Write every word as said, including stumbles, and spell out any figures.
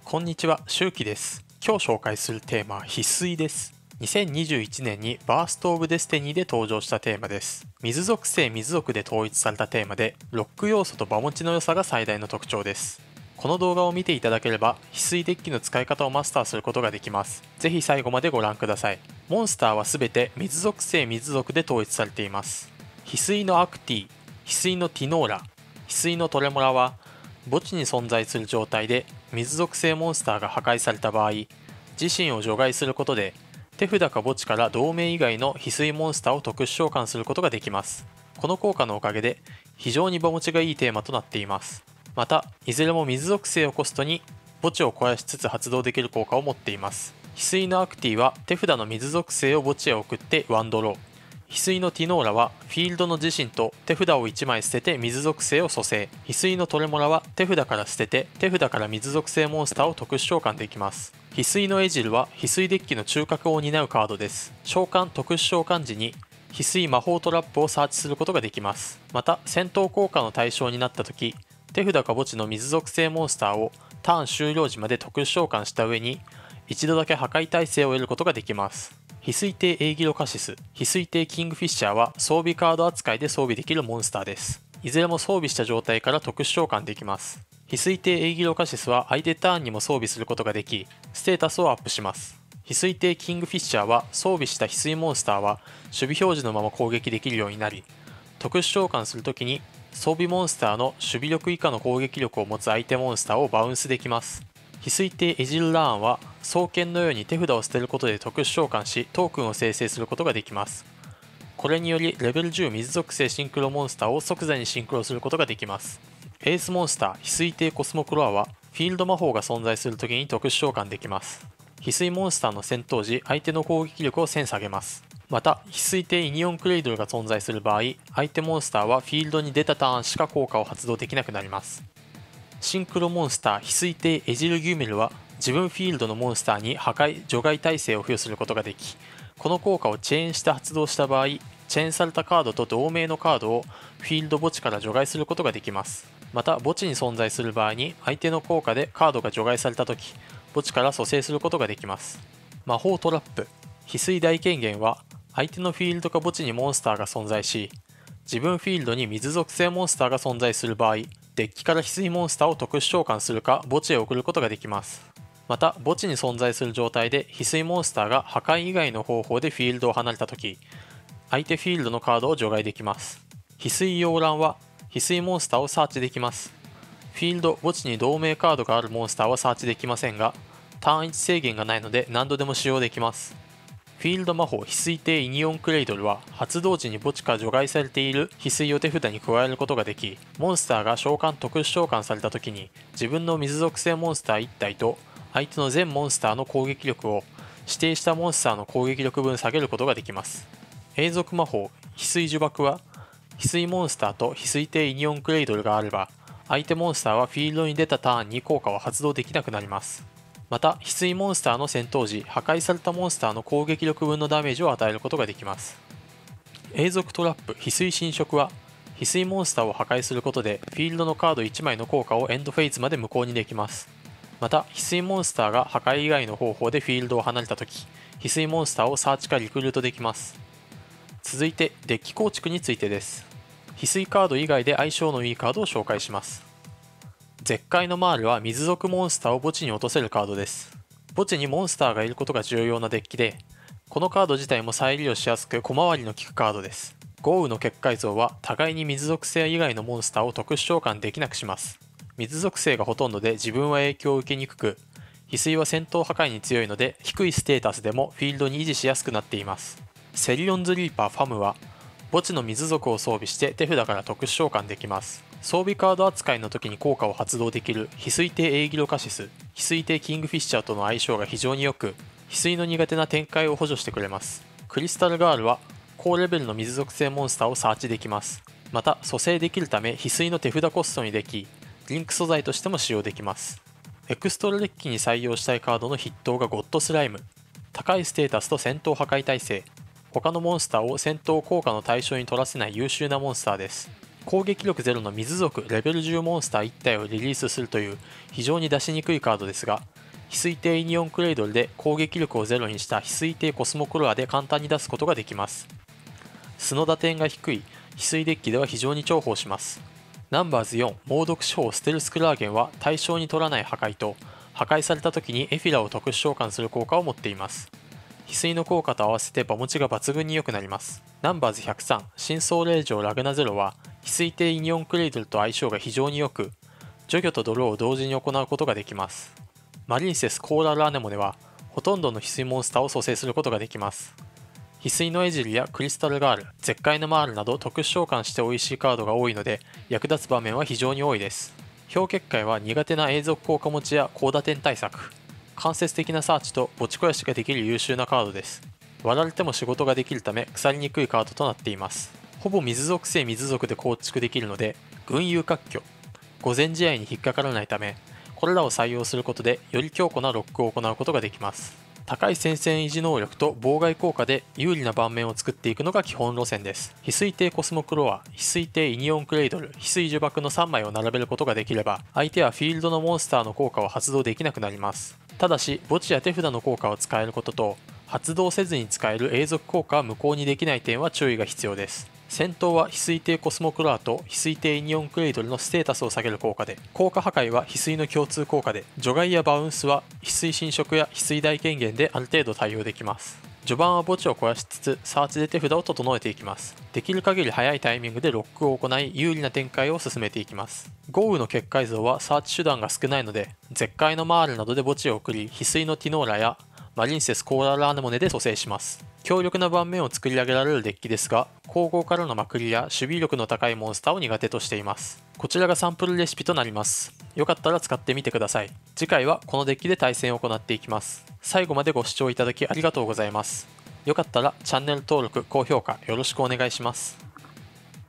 こんにちは、しゅうきです。今日紹介するテーマは翡翠です。にせんにじゅういちねんにバースト・オブ・デスティニーで登場したテーマです。水属性水属で統一されたテーマで、ロック要素と場持ちの良さが最大の特徴です。この動画を見ていただければ、翡翠デッキの使い方をマスターすることができます。ぜひ最後までご覧ください。モンスターはすべて水属性水属で統一されています。翡翠のアクティ、翡翠のティノーラ、翡翠のトレモラは、墓地に存在する状態で水属性モンスターが破壊された場合、自身を除外することで手札か墓地から同盟以外の翡翠モンスターを特殊召喚することができます。この効果のおかげで非常に場持ちがいいテーマとなっています。また、いずれも水属性をコストに墓地を肥やしつつ発動できる効果を持っています。翡翠のアクティは手札の水属性を墓地へ送ってワンドロー。翡翠のティノーラはフィールドの自身と手札をいちまい捨てて水属性を蘇生。翡翠のトレモラは手札から捨てて手札から水属性モンスターを特殊召喚できます。翡翠のエジルは翡翠デッキの中核を担うカードです。召喚特殊召喚時に翡翠魔法トラップをサーチすることができます。また、戦闘効果の対象になった時、手札か墓地の水属性モンスターをターン終了時まで特殊召喚した上に一度だけ破壊耐性を得ることができます。翡翠帝エーギロカシス、翡翠帝キングフィッシャーは装備カード扱いで装備できるモンスターです。いずれも装備した状態から特殊召喚できます。翡翠帝エーギロカシスは相手ターンにも装備することができ、ステータスをアップします。翡翠帝キングフィッシャーは装備した翡翠モンスターは守備表示のまま攻撃できるようになり、特殊召喚するときに装備モンスターの守備力以下の攻撃力を持つ相手モンスターをバウンスできます。翡翠帝エジルラーンは双剣のように手札を捨てることで特殊召喚しトークンを生成することができます。これによりレベルじゅう水属性シンクロモンスターを即座にシンクロすることができます。エースモンスター翡翠帝コスモクロアはフィールド魔法が存在するときに特殊召喚できます。翡翠モンスターの戦闘時相手の攻撃力をせん下げます。また、翡翠帝イニオンクレイドルが存在する場合、相手モンスターはフィールドに出たターンしか効果を発動できなくなります。シンクロモンスター翡翠帝エジルギュメルは自分フィールドのモンスターに破壊除外耐性を付与することができ、この効果をチェーンして発動した場合、チェーンされたカードと同名のカードをフィールド墓地から除外することができます。また、墓地に存在する場合に相手の効果でカードが除外されたとき、墓地から蘇生することができます。魔法トラップ翡翠大権限は相手のフィールドか墓地にモンスターが存在し、自分フィールドに水属性モンスターが存在する場合、デッキから翡翠モンスターを特殊召喚するか墓地へ送ることができます。また、墓地に存在する状態で翡翠モンスターが破壊以外の方法でフィールドを離れたとき、相手フィールドのカードを除外できます。翡翠溶卵は翡翠モンスターをサーチできます。フィールド墓地に同盟カードがあるモンスターはサーチできませんが、ターンいち制限がないので何度でも使用できます。フィールド魔法翡翠帝イニオンクレイドルは発動時に墓地から除外されている翡翠を手札に加えることができ、モンスターが召喚特殊召喚された時に自分の水属性モンスターいち体と相手の全モンスターの攻撃力を指定したモンスターの攻撃力分下げることができます。永続魔法翡翠呪縛は翡翠モンスターと翡翠帝イニオンクレイドルがあれば、相手モンスターはフィールドに出たターンに効果を発動できなくなります。また、翡翠モンスターの戦闘時、破壊されたモンスターの攻撃力分のダメージを与えることができます。永続トラップ翡翠侵食は、翡翠モンスターを破壊することで、フィールドのカードいちまいの効果をエンドフェイズまで無効にできます。また、翡翠モンスターが破壊以外の方法でフィールドを離れたとき、翡翠モンスターをサーチかリクルートできます。続いて、デッキ構築についてです。翡翠カード以外で相性のいいカードを紹介します。絶海のマールは水属モンスターを墓地に落とせるカードです。墓地にモンスターがいることが重要なデッキで、このカード自体も再利用しやすく小回りの利くカードです。豪雨の結界像は互いに水属性以外のモンスターを特殊召喚できなくします。水属性がほとんどで自分は影響を受けにくく、翡翠は戦闘破壊に強いので低いステータスでもフィールドに維持しやすくなっています。セリオンズリーパーファムは墓地の水属を装備して手札から特殊召喚できます。装備カード扱いの時に効果を発動できる翡翠帝エーギロカシス、翡翠帝キングフィッシャーとの相性が非常に良く、翡翠の苦手な展開を補助してくれます。クリスタルガールは高レベルの水属性モンスターをサーチできます。また、蘇生できるため翡翠の手札コストにでき、リンク素材としても使用できます。エクストラデッキに採用したいカードの筆頭がゴッドスライム。高いステータスと戦闘破壊耐性。他のモンスターを戦闘効果の対象に取らせない優秀なモンスターです。攻撃力ゼロの水属レベルじゅうモンスターいち体をリリースするという非常に出しにくいカードですが、 翡翠帝イニオンクレイドルで攻撃力をゼロにした翡翠帝コスモクロアで簡単に出すことができます。素の打点が低い翡翠デッキでは非常に重宝します。ナンバーズよん猛毒手法ステルスクラーゲンは対象に取らない破壊と破壊された時にエフィラを特殊召喚する効果を持っています。翡翠の効果と合わせて場持ちが抜群に良くなります。ナンバーズひゃくさん深層霊場ラグナゼロは翡翠帝イニオンクレイドルと相性が非常に良く、除去とドローを同時に行うことができます。マリンセスコーラルアネモネはほとんどの翡翠モンスターを蘇生することができます。翡翠のエジルやクリスタルガール、絶海のマールなど特殊召喚して美味しいカードが多いので役立つ場面は非常に多いです。氷結界は苦手な永続効果持ちや高打点対策、間接的なサーチと墓地肥やしができる優秀なカードです。割られても仕事ができるため腐りにくいカードとなっています。ほぼ水属性水属で構築できるので群雄割拠、御前試合に引っかからないため、これらを採用することでより強固なロックを行うことができます。高い戦線維持能力と妨害効果で有利な盤面を作っていくのが基本路線です。翡翠帝コスモクロア、翡翠帝イニオンクレイドル、翡翠呪縛のさんまいを並べることができれば相手はフィールドのモンスターの効果を発動できなくなります。ただし墓地や手札の効果を使えることと発動せずに使える永続効果は無効にできない点は注意が必要です。戦闘は翡翠帝コスモクロアと翡翠帝イニオンクレイドルのステータスを下げる効果で、効果破壊は翡翠の共通効果で、除外やバウンスは翡翠侵食や翡翠大権限である程度対応できます。序盤は墓地を肥やしつつサーチで手札を整えていきます。できる限り早いタイミングでロックを行い有利な展開を進めていきます。豪雨の結界像はサーチ手段が少ないので、絶海のマールなどで墓地を送り翡翠のティノーラやマリンセスコーラルアネモネで蘇生します。強力な盤面を作り上げられるデッキですが、後攻からのまくりや守備力の高いモンスターを苦手としています。こちらがサンプルレシピとなります。よかったら使ってみてください。次回はこのデッキで対戦を行っていきます。最後までご視聴いただきありがとうございます。よかったらチャンネル登録、高評価よろしくお願いします。